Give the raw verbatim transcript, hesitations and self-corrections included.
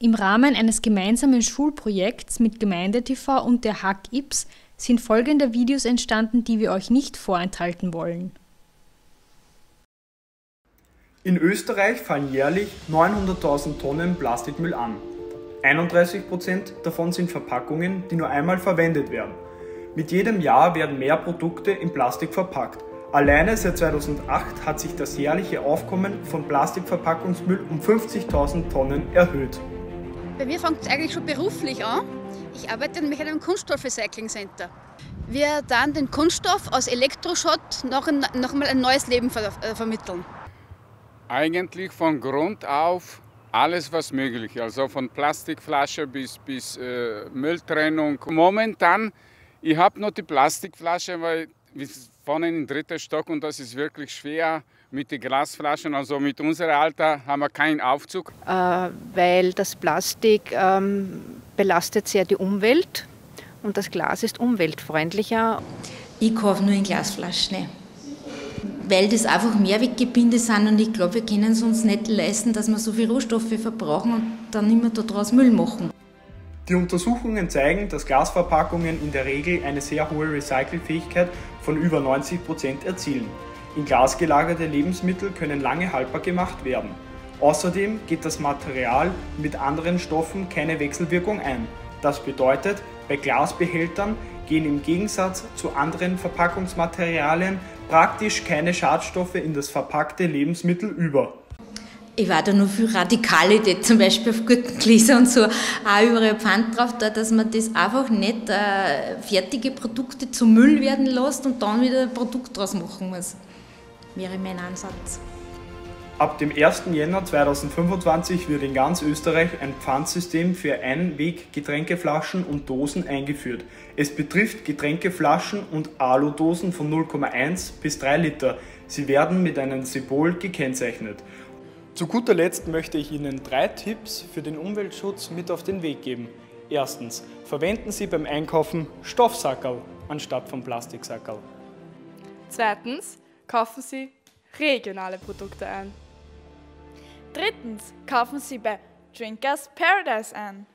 Im Rahmen eines gemeinsamen Schulprojekts mit Gemeinde-T V und der H A K I P S sind folgende Videos entstanden, die wir euch nicht vorenthalten wollen. In Österreich fallen jährlich neunhunderttausend Tonnen Plastikmüll an. einunddreißig Prozent davon sind Verpackungen, die nur einmal verwendet werden. Mit jedem Jahr werden mehr Produkte in Plastik verpackt. Alleine seit zweitausendacht hat sich das jährliche Aufkommen von Plastikverpackungsmüll um fünfzigtausend Tonnen erhöht. Bei mir fängt es eigentlich schon beruflich an. Ich arbeite nämlich in einem Kunststoff-Recycling-Center. Wir dann den Kunststoff aus Elektroschrott noch, ein, noch mal ein neues Leben ver äh, vermitteln. Eigentlich von Grund auf alles, was möglich ist, also von Plastikflasche bis, bis äh, Mülltrennung. Momentan, ich habe noch die Plastikflasche, weil wir wohnen im dritten Stock und das ist wirklich schwer mit den Glasflaschen. Also mit unserem Alter haben wir keinen Aufzug. Äh, weil das Plastik ähm, belastet sehr die Umwelt und das Glas ist umweltfreundlicher. Ich kaufe nur in Glasflaschen, weil das einfach Mehrweggebinde sind und ich glaube, wir können es uns nicht leisten, dass wir so viel Rohstoffe verbrauchen und dann immer daraus Müll machen. Die Untersuchungen zeigen, dass Glasverpackungen in der Regel eine sehr hohe Recycelfähigkeit von über neunzig Prozent erzielen. In Glas gelagerte Lebensmittel können lange haltbar gemacht werden. Außerdem geht das Material mit anderen Stoffen keine Wechselwirkung ein. Das bedeutet, bei Glasbehältern gehen im Gegensatz zu anderen Verpackungsmaterialien praktisch keine Schadstoffe in das verpackte Lebensmittel über. Ich war da noch viel Radikalität, zum Beispiel auf guten Gläser und so, auch überall Pfand drauf, da, dass man das einfach nicht äh, fertige Produkte zu Müll werden lässt und dann wieder ein Produkt draus machen muss. Wäre mein Ansatz. Ab dem ersten Jänner zweitausendfünfundzwanzig wird in ganz Österreich ein Pfandsystem für Einweg-Getränkeflaschen und Dosen eingeführt. Es betrifft Getränkeflaschen und Aludosen von null Komma eins bis drei Liter. Sie werden mit einem Symbol gekennzeichnet. Zu guter Letzt möchte ich Ihnen drei Tipps für den Umweltschutz mit auf den Weg geben. Erstens, verwenden Sie beim Einkaufen Stoffsackerl anstatt von Plastiksackerl. Zweitens, kaufen Sie regionale Produkte ein. Drittens, kaufen Sie bei Drinkers Paradise ein.